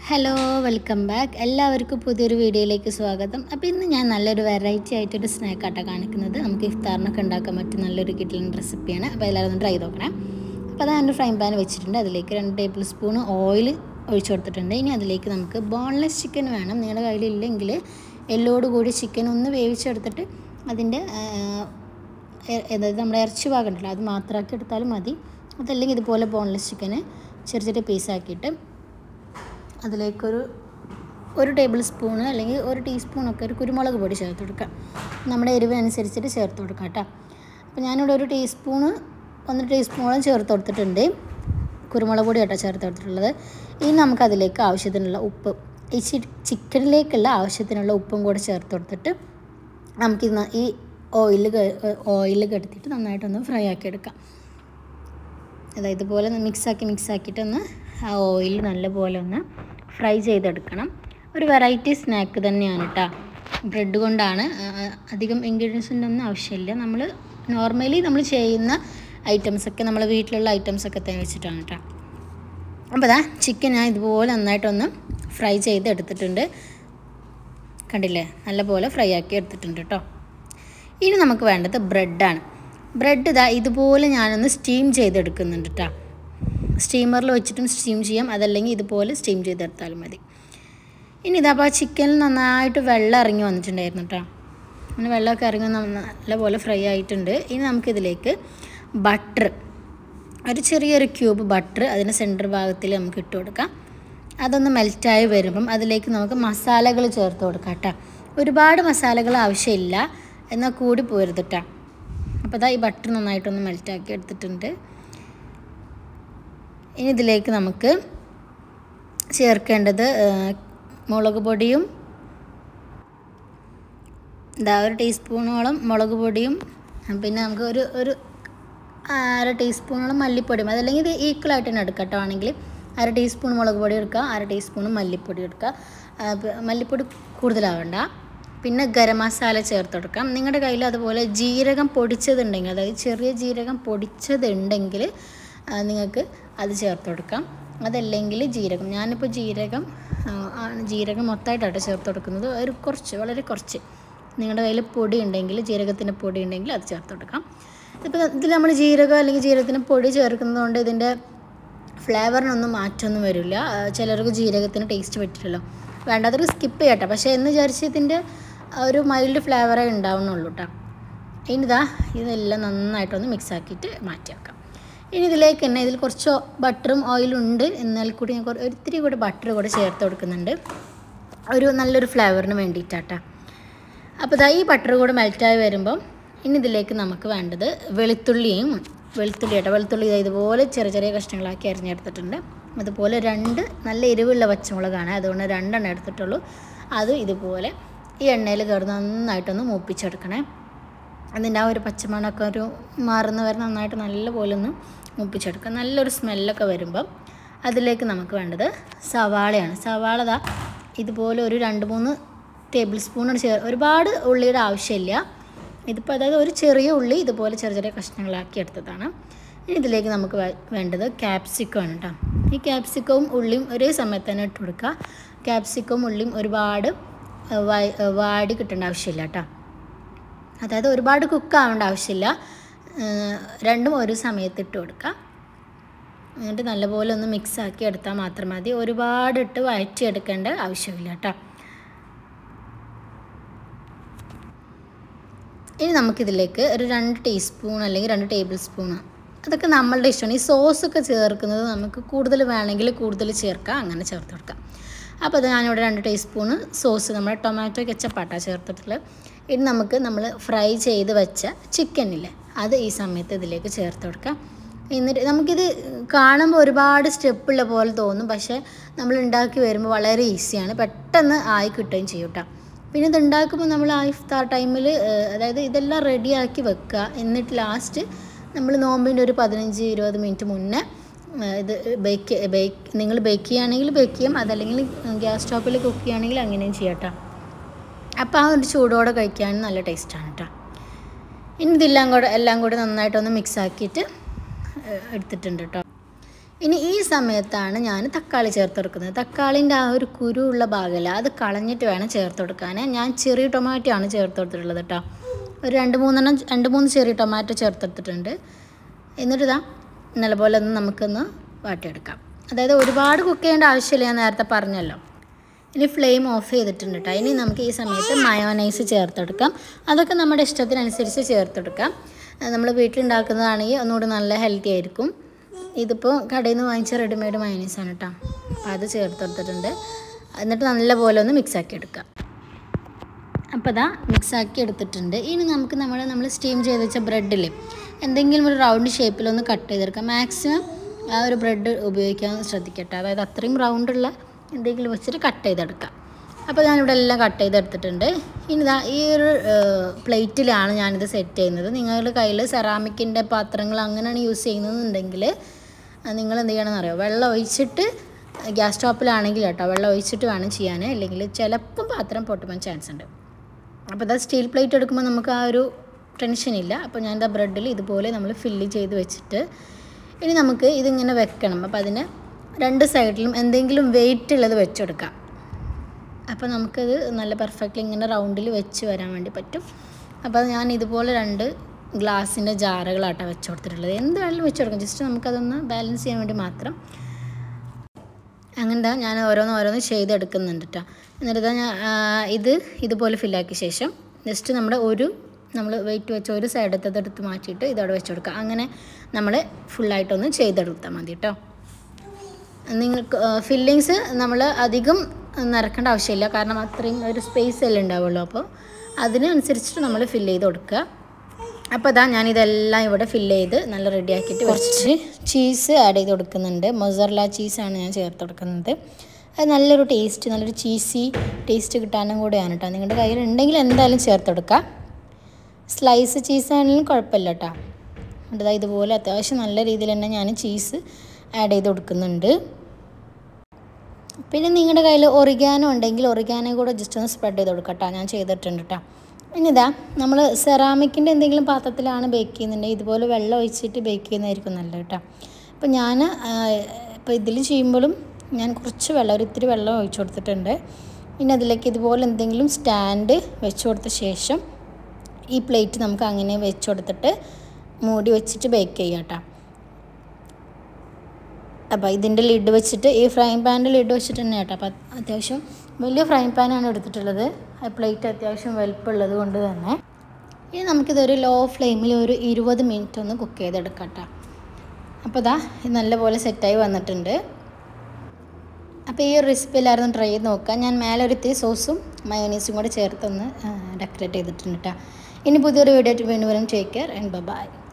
Hello welcome back. എല്ലാവർക്കും പുതിയൊരു വീഡിയോയിലേക്ക് സ്വാഗതം. അപ്പോൾ ഇന്ന് ഞാൻ നല്ലൊരു വെറൈറ്റി ആയിട്ടൊരു സ്നാക്കാട്ടാണ് കാണിക്കുന്നത്. നമുക്ക് ഇഫ്താറിനൊക്കെ ഉണ്ടാക്കാൻ പറ്റും നല്ലൊരു കിട്ടുന്ന റെസിപ്പിയാണ്. അപ്പോൾ എല്ലാവരും ഒന്ന് ട്രൈ നോക്കണം. അപ്പോൾ അത് ഞാൻ ഫ്രൈ പാൻ വെച്ചിട്ടുണ്ട്. അതിലേക്ക് 2 ടേബിൾ സ്പൂൺ ഓയിൽ ഒഴിച്ചു കൊടുത്തിട്ടുണ്ട്. ഇനി അതിലേക്ക് നമുക്ക് ബോൺലെസ് ചിക്കൻ വേണം. നിങ്ങളുടെ കയ്യിലില്ലെങ്കിൽ എല്ലോട് കൂടി ചിക്കൻ ഒന്ന് വേവിച്ചെടുത്തിട്ട് അതിൻ്റെ അതായത് നമ്മുടെ ഇറച്ചി ഭാഗം ഉണ്ടല്ലോ അത് മാത്രമാക്കി എടുത്താലും മതി. അതല്ലെങ്കിൽ ഇതുപോലെ ബോൺലെസ് ചിക്കന് ചെറിയ ചെറിയ പീസാക്കിയിട്ട് അതിലേക്കൊരു ടേബിൾ സ്പൂണ് അല്ലെങ്കിൽ 1 ടീസ്പൂണൊക്കെ ഒരു കുരുമുളക് പൊടി ചേർത്ത് കൊടുക്കാം. നമ്മുടെ എരിവിനനുസരിച്ചിട്ട് ചേർത്ത് കൊടുക്കാം കേട്ടോ. അപ്പോൾ ഞാനിവിടെ 1 ടീസ്പൂണ് 1 ടീസ്പൂണോളം ചേർത്ത് കൊടുത്തിട്ടുണ്ട്. കുരുമുളക് പൊടി കേട്ടോ ചേർത്ത് കൊടുത്തിട്ടുള്ളത്. ഇനി നമുക്കതിലേക്ക് ആവശ്യത്തിനുള്ള ഉപ്പ്, ഈ ചിക്കനിലേക്കുള്ള ആവശ്യത്തിനുള്ള ഉപ്പും കൂടെ ചേർത്ത് കൊടുത്തിട്ട് നമുക്കിത് ഈ ഓയിലിൽ കെടുത്തിട്ട് നന്നായിട്ടൊന്ന് ഫ്രൈ ആക്കി എടുക്കാം. അതായത് ഇതുപോലെ മിക്സാക്കിയിട്ടൊന്ന് ആ ഓയിൽ നല്ലപോലെ ഒന്ന് ഫ്രൈ ചെയ്തെടുക്കണം. ഒരു വെറൈറ്റി സ്നാക്ക് തന്നെയാണ് കേട്ടോ. ബ്രെഡ് കൊണ്ടാണ്, അധികം ഇൻഗ്രീഡിയൻസിൻ്റെ ഒന്നും ആവശ്യമില്ല. നോർമലി നമ്മൾ ചെയ്യുന്ന ഐറ്റംസൊക്കെ നമ്മൾ വീട്ടിലുള്ള ഐറ്റംസൊക്കെ തന്നെ വെച്ചിട്ടാണ് കേട്ടോ. അപ്പോൾ അതാ ചിക്കൻ ഞാൻ ഇതുപോലെ നന്നായിട്ടൊന്ന് ഫ്രൈ ചെയ്ത് എടുത്തിട്ടുണ്ട്. കണ്ടില്ലേ, നല്ലപോലെ ഫ്രൈ ആക്കി എടുത്തിട്ടുണ്ട് കേട്ടോ. ഇനി നമുക്ക് വേണ്ടത് ബ്രെഡാണ്. ബ്രെഡ് ഇതുപോലെ ഞാനൊന്ന് സ്റ്റീം ചെയ്തെടുക്കുന്നുണ്ട് കേട്ടോ. സ്റ്റീമറിൽ വെച്ചിട്ടും സ്റ്റീം ചെയ്യാം, അതല്ലെങ്കിൽ ഇതുപോലെ സ്റ്റീം ചെയ്തെടുത്താലും മതി. ഇനി അപ്പോൾ ചിക്കനിൽ നന്നായിട്ട് വെള്ളം ഇറങ്ങി വന്നിട്ടുണ്ടായിരുന്നു കേട്ടോ. അങ്ങനെ വെള്ളമൊക്കെ ഇറങ്ങി നല്ലപോലെ ഫ്രൈ ആയിട്ടുണ്ട്. ഇനി നമുക്കിതിലേക്ക് ബട്ടർ, ഒരു ചെറിയൊരു ക്യൂബ് ബട്ടർ അതിൻ്റെ സെൻറ്റർ ഭാഗത്തിൽ നമുക്ക് ഇട്ട് കൊടുക്കാം. അതൊന്ന് മെൽറ്റായി വരുമ്പം അതിലേക്ക് നമുക്ക് മസാലകൾ ചേർത്ത് കൊടുക്കാം കേട്ടോ. ഒരുപാട് മസാലകൾ ആവശ്യമില്ല, എന്നാൽ കൂടി പോരുത് കേട്ടോ. അപ്പോൾ ഈ ബട്ടർ നന്നായിട്ടൊന്ന് മെൽറ്റാക്കി എടുത്തിട്ടുണ്ട്. ഇനി ഇതിലേക്ക് നമുക്ക് ചേർക്കേണ്ടത് മുളക് പൊടിയും, 1 ടീസ്പൂണോളം മുളക് പൊടിയും, പിന്നെ നമുക്ക് ഒരു 1/2 ടീസ്പൂണോളം മല്ലിപ്പൊടിയും, അതല്ലെങ്കിൽ ഇത് ഈക്വലായിട്ട് തന്നെ എടുക്കാം കേട്ടോ. ആണെങ്കിൽ 1/2 ടീസ്പൂൺ മുളക് പൊടി എടുക്കുക, 1/2 ടീസ്പൂൺ മല്ലിപ്പൊടി എടുക്കുക. മല്ലിപ്പൊടി കൂടുതലാവണ്ട. പിന്നെ ഗരം മസാല ചേർത്ത് കൊടുക്കാം. നിങ്ങളുടെ കയ്യിൽ അതുപോലെ ജീരകം പൊടിച്ചതുണ്ടെങ്കിൽ, അതായത് ചെറിയ ജീരകം പൊടിച്ചതുണ്ടെങ്കിൽ നിങ്ങൾക്ക് അത് ചേർത്ത് കൊടുക്കാം. അതല്ലെങ്കിൽ ജീരകം, ഞാനിപ്പോൾ ജീരകം മൊത്തമായിട്ടാണ് ചേർത്ത് കൊടുക്കുന്നത്. വളരെ കുറച്ച് നിങ്ങളുടെ കയ്യിൽ പൊടി ഉണ്ടെങ്കിൽ, ജീരകത്തിൻ്റെ പൊടി ഉണ്ടെങ്കിൽ അത് ചേർത്ത് കൊടുക്കാം. ഇപ്പോൾ ഇതിൽ നമ്മൾ ജീരകം അല്ലെങ്കിൽ ജീരകത്തിൻ്റെ പൊടി ചേർക്കുന്നതുകൊണ്ട് ഇതിൻ്റെ ഫ്ലേവറിനൊന്നും മാറ്റമൊന്നും വരില്ല. ചിലർക്ക് ജീരകത്തിന് ടേസ്റ്റ് പറ്റില്ലല്ലോ, വേണ്ടാത്തൊരു സ്കിപ്പ് ചെയ്യട്ടെ. പക്ഷേ എന്ന് വിചാരിച്ച് ഇതിൻ്റെ ഒരു മൈൽഡ് ഫ്ലേവറേ ഉണ്ടാവുന്നുള്ളൂ കേട്ടോ. ഇതെല്ലാം നന്നായിട്ടൊന്ന് മിക്സ് ആക്കിയിട്ട് മാറ്റി വെക്കാം. ഇനി ഇതിലേക്ക് തന്നെ ഇതിൽ കുറച്ച് ബട്ടറും ഓയിലും ഉണ്ട്, എന്നാൽ കൂടി ഞാൻ ഒത്തിരി കൂടി ബട്ടർ കൂടെ ചേർത്ത് കൊടുക്കുന്നുണ്ട്, ഒരു നല്ലൊരു ഫ്ലേവറിന് വേണ്ടിയിട്ടാട്ടോ. അപ്പോൾ ഈ ബട്ടർ കൂടെ മെൽറ്റായി വരുമ്പം ഇനി ഇതിലേക്ക് നമുക്ക് വേണ്ടത് വെളുത്തുള്ളി കേട്ടോ. വെളുത്തുള്ളി ഇതുപോലെ ചെറിയ ചെറിയ കഷ്ണങ്ങളാക്കി അരിഞ്ഞെടുത്തിട്ടുണ്ട്. അതുപോലെ 2 നല്ല എരിവുള്ള പച്ചമുളകാണ്, അതുകൊണ്ട് 2 എണ്ണം എടുത്തിട്ടുള്ളൂ. അത് ഇതുപോലെ ഈ എണ്ണയിൽ കയറി നന്നായിട്ടൊന്ന് മൂപ്പിച്ചെടുക്കണേ. അതിൻ്റെ ഒരു പച്ചമണമൊക്കെ മാറുന്ന വരെ നന്നായിട്ട് നല്ലപോലെ ഒന്ന് മൂപ്പിച്ചെടുക്കുക. നല്ലൊരു സ്മെല്ലൊക്കെ വരുമ്പം അതിലേക്ക് നമുക്ക് വേണ്ടത് സവാളയാണ്. സവാള ഇതുപോലെ ഒരു 2-3 ടേബിൾ സ്പൂൺ ഒരുപാട് ഉള്ളിയുടെ ആവശ്യമില്ല. ഇതിപ്പോൾ അതായത് ഒരു ചെറിയ ഉള്ളി ഇതുപോലെ ചെറിയ ചെറിയ കഷ്ണങ്ങളാക്കി എടുത്തതാണ്. ഇനി ഇതിലേക്ക് നമുക്ക് വേണ്ടത് ക്യാപ്സിക്കമാണ് കേട്ടോ. ഈ ക്യാപ്സിക്കവും ഉള്ളിയും ഒരേ സമയത്ത് തന്നെ ഇട്ട് കൊടുക്കുക. ക്യാപ്സിക്കവും ഉള്ളിയും ഒരുപാട് വാടി കിട്ടേണ്ട ആവശ്യമില്ല കേട്ടോ. അതായത് ഒരുപാട് കുക്കാവേണ്ട ആവശ്യമില്ല, 2ഉം ഒരു സമയത്ത് ഇട്ട് കൊടുക്കുക. എന്നിട്ട് നല്ലപോലെ ഒന്ന് മിക്സാക്കി എടുത്താൽ മാത്രം മതി. ഒരുപാട് ഇട്ട് വഴറ്റിയെടുക്കേണ്ട ആവശ്യമില്ല കേട്ടോ. ഇനി നമുക്കിതിലേക്ക് ഒരു 2 ടീസ്പൂൺ അല്ലെങ്കിൽ 2 ടേബിൾ സ്പൂണ്, അതൊക്കെ നമ്മളുടെ ഇഷ്ടമാണ്. ഈ സോസൊക്കെ ചേർക്കുന്നത് നമുക്ക് കൂടുതൽ വേണമെങ്കിൽ കൂടുതൽ ചേർക്കാം, അങ്ങനെ ചേർത്ത് കൊടുക്കാം. അപ്പോൾ അത് ഞാനിവിടെ 2 ടീസ്പൂണ് സോസ്, നമ്മുടെ ടൊമാറ്റോ കെച്ചപ്പാട്ടാണ് ചേർത്തിട്ടുള്ളത്. ഇനി നമ്മൾ ഫ്രൈ ചെയ്ത് വെച്ച ചിക്കനില്ലേ അത് ഈ സമയത്ത് ഇതിലേക്ക് ചേർത്ത് കൊടുക്കാം. എന്നിട്ട് നമുക്കിത് കാണുമ്പോൾ ഒരുപാട് സ്റ്റെപ്പുള്ള പോലെ തോന്നും, പക്ഷേ നമ്മൾ ഉണ്ടാക്കി വരുമ്പോൾ വളരെ ഈസിയാണ്, പെട്ടെന്ന് ആയി കിട്ടുകയും ചെയ്യും കേട്ടോ. പിന്നെ ഇത് ഉണ്ടാക്കുമ്പോൾ നമ്മൾ ഇഫ്താർ ടൈമിൽ, അതായത് ഇതെല്ലാം റെഡിയാക്കി വെക്കുക. എന്നിട്ട് ലാസ്റ്റ് നമ്മൾ നോമ്പിൻ്റെ ഒരു 15-20 മിനിറ്റ് മുന്നേ ഇത് നിങ്ങൾ ബേക്ക് ചെയ്യുകയാണെങ്കിൽ ബേക്ക് ചെയ്യാം, അതല്ലെങ്കിൽ ഗ്യാസ് സ്റ്റോപ്പിൽ കുക്ക് ചെയ്യുകയാണെങ്കിൽ അങ്ങനെയും ചെയ്യാം കേട്ടോ. അപ്പോൾ ആ ഒരു ചൂടോടെ കഴിക്കാൻ നല്ല ടേസ്റ്റാണ് കേട്ടോ. ഇനി എല്ലാം കൂടെ നന്നായിട്ടൊന്ന് മിക്സ് ആക്കിയിട്ട് എടുത്തിട്ടുണ്ട് കേട്ടോ. ഇനി ഈ സമയത്താണ് ഞാൻ തക്കാളി ചേർത്ത് കൊടുക്കുന്നത്. തക്കാളിൻ്റെ ആ ഒരു കുരുവുള്ള ഭാഗമില്ല, അത് കളഞ്ഞിട്ട് വേണം ചേർത്ത് കൊടുക്കാൻ. ഞാൻ ചെറിയ ടൊമാറ്റോ ആണ് ചേർത്ത് കൊടുത്തിട്ടുള്ളത് കേട്ടോ. ഒരു 2-3 ചെറിയ ടൊമാറ്റോ ചേർത്തെടുത്തിട്ടുണ്ട്. എന്നിട്ട് ഇതാ നല്ലപോലെ ഒന്ന് നമുക്കൊന്ന് വാട്ടിയെടുക്കാം. അതായത് ഒരുപാട് കുക്ക് ചെയ്യേണ്ട ആവശ്യമില്ല, ഞാൻ നേരത്തെ പറഞ്ഞല്ലോ. ഇനി ഫ്ലെയിം ഓഫ് ചെയ്തിട്ടുണ്ട് കേട്ടോ. ഇനി നമുക്ക് ഈ സമയത്ത് മയോനൈസ് ചേർത്തെടുക്കാം. അതൊക്കെ നമ്മുടെ ഇഷ്ടത്തിനനുസരിച്ച് ചേർത്തെടുക്കാം. നമ്മൾ വീട്ടിലുണ്ടാക്കുന്നതാണെങ്കിൽ ഒന്നുകൂടി നല്ല ഹെൽത്തി ആയിരിക്കും. ഇതിപ്പോൾ കടയിൽ നിന്ന് വാങ്ങിച്ച റെഡിമെയ്ഡ് മയോനൈസാണ് കേട്ടോ. അപ്പോൾ അത് ചേർത്തെടുത്തിട്ടുണ്ട്. എന്നിട്ട് നല്ലപോലെ ഒന്ന് മിക്സാക്കി എടുക്കാം. അപ്പോൾ അതാ മിക്സാക്കി എടുത്തിട്ടുണ്ട്. ഇനി നമുക്ക് നമ്മൾ സ്റ്റീം ചെയ്ത് വെച്ച ബ്രെഡിൽ എന്തെങ്കിലും ഒരു റൗണ്ട് ഷേപ്പിലൊന്ന് കട്ട് ചെയ്തെടുക്കാം. മാക്സിമം ആ ഒരു ബ്രെഡ് ഉപയോഗിക്കാൻ ശ്രദ്ധിക്കട്ടെ. അതായത് അത്രയും റൗണ്ടുള്ള എന്തെങ്കിലും വെച്ചിട്ട് കട്ട് ചെയ്തെടുക്കാം. അപ്പോൾ ഞാനിവിടെ എല്ലാം കട്ട് ചെയ്തെടുത്തിട്ടുണ്ട്. ഇനി ഇതാ ഈ ഒരു പ്ലേറ്റിലാണ് ഞാനിത് സെറ്റ് ചെയ്യുന്നത്. നിങ്ങളുടെ കയ്യിൽ സെറാമിക്കിൻ്റെ പാത്രങ്ങൾ അങ്ങനെയാണ് യൂസ് ചെയ്യുന്നതെന്നുണ്ടെങ്കിൽ നിങ്ങൾ എന്ത് ചെയ്യണമെന്ന് അറിയോ, വെള്ളം ഒഴിച്ചിട്ട് ഗ്യാസ് സ്റ്റോപ്പിലാണെങ്കിൽ കേട്ടോ വെള്ളം ഒഴിച്ചിട്ട് വേണം ചെയ്യാൻ. അല്ലെങ്കിൽ ചിലപ്പം പാത്രം പൊട്ടുവാൻ ചാൻസ് ഉണ്ട്. അപ്പോൾ ഇതാ സ്റ്റീൽ പ്ലേറ്റ് എടുക്കുമ്പോൾ നമുക്ക് ആ ഒരു ടെൻഷനില്ല. അപ്പോൾ ഞാൻ എന്താ ബ്രെഡിൽ ഇതുപോലെ നമ്മൾ ഫില്ല് ചെയ്ത് വെച്ചിട്ട് ഇനി നമുക്ക് ഇതിങ്ങനെ വെക്കണം. അപ്പോൾ അതിന് 2 സൈഡിലും എന്തെങ്കിലും വെയിറ്റ് ഉള്ളത് വെച്ചെടുക്കാം. അപ്പോൾ നമുക്കത് നല്ല പെർഫെക്റ്റ്ലി ഇങ്ങനെ റൗണ്ടിൽ വെച്ച് വരാൻ വേണ്ടി പറ്റും. അപ്പോൾ ഞാൻ ഇതുപോലെ 2 ഗ്ലാസിൻ്റെ ജാറുകളാട്ടോ വെച്ച് കൊടുത്തിട്ടുള്ളത്. എന്ത് വേണമെങ്കിലും വെച്ച് കൊടുക്കാം, ജസ്റ്റ് നമുക്കതൊന്ന് ബാലൻസ് ചെയ്യാൻ വേണ്ടി മാത്രം. അങ്ങനെ ഞാൻ ഓരോന്ന് ചെയ്തെടുക്കുന്നുണ്ട് കേട്ടോ. എന്നിട്ട് ഞാൻ ഇതുപോലെ ഫില്ലാക്കിയ ശേഷം ജസ്റ്റ് നമ്മൾ വെയിറ്റ് വെച്ച ഒരു സൈഡത്തെടുത്ത് മാറ്റിയിട്ട് ഇതവിടെ വെച്ച് കൊടുക്കുക. അങ്ങനെ നമ്മൾ ഫുള്ളായിട്ടൊന്ന് ചെയ്തെടുത്താൽ മതി കേട്ടോ. നിങ്ങൾക്ക് ഫില്ലിങ്സ് നമ്മൾ അധികം നിറക്കേണ്ട ആവശ്യമില്ല, കാരണം അത്രയും ഒരു സ്പേസ് എല്ലാം ഉണ്ടാവുള്ളൂ. അപ്പോൾ അതിനനുസരിച്ചിട്ട് നമ്മൾ ഫില്ല് ചെയ്ത് കൊടുക്കുക. അപ്പോൾ ഇതാ ഞാനിതെല്ലാം ഇവിടെ ഫില്ല് ചെയ്ത് നല്ല റെഡിയാക്കിയിട്ട് കുറച്ച് ചീസ് ആഡ് ചെയ്ത് കൊടുക്കുന്നുണ്ട്. മൊസറല്ല ചീസാണ് ഞാൻ ചേർത്ത് കൊടുക്കുന്നത്. അത് നല്ലൊരു ചീസി ടേസ്റ്റ് കിട്ടാനും കൂടെയാണ് കേട്ടോ. നിങ്ങളുടെ കയ്യിൽ ഉണ്ടെങ്കിൽ എന്തായാലും ചേർത്ത് കൊടുക്കുക. സ്ലൈസ് ചീസാണെങ്കിലും കുഴപ്പമില്ല കേട്ടോ. അതായത് ഇതുപോലെ അത്യാവശ്യം നല്ല രീതിയിൽ തന്നെ ഞാൻ ചീസ് ആഡ് ചെയ്ത് കൊടുക്കുന്നുണ്ട്. പിന്നെ നിങ്ങളുടെ കയ്യിൽ ഒറിഗാനോ ഉണ്ടെങ്കിൽ ഒറിഗാനോ കൂടെ ജസ്റ്റ് ഒന്ന് സ്പ്രെഡ് ചെയ്ത് കൊടുക്കാം കേട്ടോ. ഞാൻ ചെയ്തിട്ടുണ്ട് കേട്ടോ. ഇനി ഇതാ നമ്മൾ സെറാമിക്കിൻ്റെ എന്തെങ്കിലും പാത്രത്തിലാണ് ബേക്ക് ചെയ്യുന്നുണ്ടെങ്കിൽ ഇതുപോലെ വെള്ളം ഒഴിച്ചിട്ട് ബേക്ക് ചെയ്യുന്നതായിരിക്കും നല്ലത് കേട്ടോ. അപ്പോൾ ഞാൻ ഇപ്പോൾ ഇതിൽ ചെയ്യുമ്പോഴും ഞാൻ കുറച്ച് ഇത്തിരി വെള്ളം ഒഴിച്ചു കൊടുത്തിട്ടുണ്ട്. പിന്നെ അതിലേക്ക് ഇതുപോലെ എന്തെങ്കിലും സ്റ്റാൻഡ് വെച്ച് കൊടുത്ത ശേഷം ഈ പ്ലേറ്റ് നമുക്ക് അങ്ങനെ വെച്ച് കൊടുത്തിട്ട് മൂടി വെച്ചിട്ട് ബേക്ക് ചെയ്യാം കേട്ടോ. അപ്പോൾ ഇതിൻ്റെ ലിഡ് വെച്ചിട്ട് ഈ ഫ്രൈങ് പാനിൻ്റെ ലിഡ് വെച്ചിട്ട് തന്നെ കേട്ടോ. അപ്പോൾ അത്യാവശ്യം വലിയ ഫ്രൈങ് പാനാണ് എടുത്തിട്ടുള്ളത്. ആ പ്ലേറ്റ് അത്യാവശ്യം വലുപ്പമുള്ളത് കൊണ്ട് തന്നെ ഇനി നമുക്കിതൊരു ലോ ഫ്ലെയിമിൽ ഒരു 20 മിനിറ്റ് ഒന്ന് കുക്ക് ചെയ്തെടുക്കാം കേട്ടോ. അപ്പോൾ ഇതാ ഇത് നല്ലപോലെ സെറ്റായി വന്നിട്ടുണ്ട്. അപ്പോൾ ഈ ഒരു റെസിപ്പി എല്ലാവരും ട്രൈ ചെയ്ത് നോക്കാം. ഞാൻ മേലെ ഒരു ഇത്തിരി സോസും മയോനൈസും കൂടെ ചേർത്തൊന്ന് ഡെക്കറേറ്റ് ചെയ്തിട്ടുണ്ട് കേട്ടോ. ഇനി പുതിയൊരു വീഡിയോ ആയിട്ട് വീണ്ടും വരും. Take care and by.